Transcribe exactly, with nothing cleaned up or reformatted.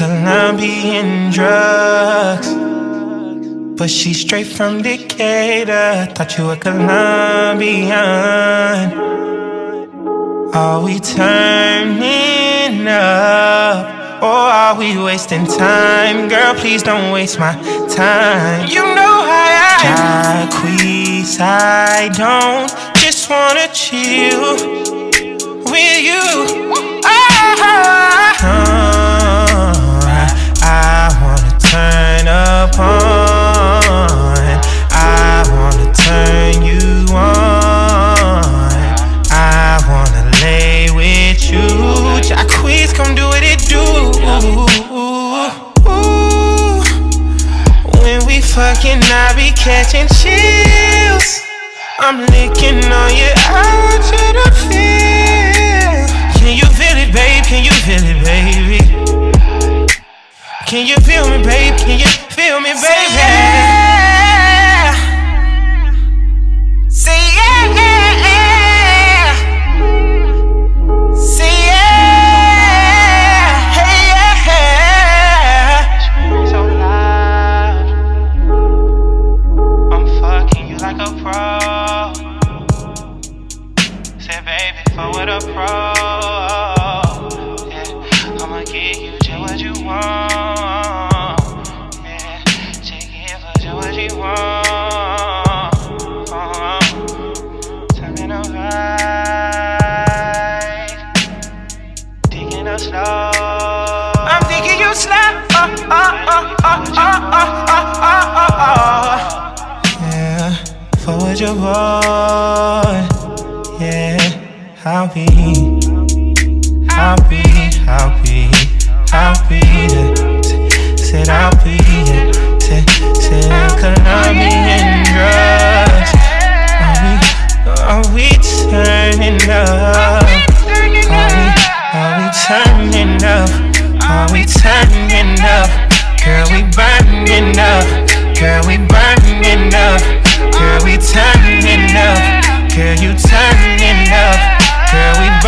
Colombian drugs, but she's straight from Decatur. Thought you were Colombian. Are we turning up, or are we wasting time? Girl, please don't waste my time. You know how I Jacquees, I don't just wanna chill with you. Oh, I wanna turn up on, I wanna turn you on, I wanna lay with you. Jacquees, come do what it do. Ooh, when we fucking, I be catching chills. I'm licking on you, I want you to feel. Can you feel it, babe? Can you feel it, baby? Can you feel me, babe? Can you feel me, baby? Say yeah. Say yeah, yeah, yeah. Say yeah, hey, yeah. So loud. I'm fucking you like a pro. Say baby, for what a pro. Yeah, I'ma give you just what you want. I'm thinking you slow. Oh, oh, oh, oh, oh, oh, oh, oh, oh. Yeah, forward your boy. Yeah, I'll be, I'll be, I'll be, I'll be. Yeah. Said I'll be. Yeah. Said, said Colombian drugs. Are we, are we turning up? Are we? Are we turning up? Are we turning up? Girl, we burning up. Girl, we burning up. Girl, we turning up. Girl, you turning up. Girl, we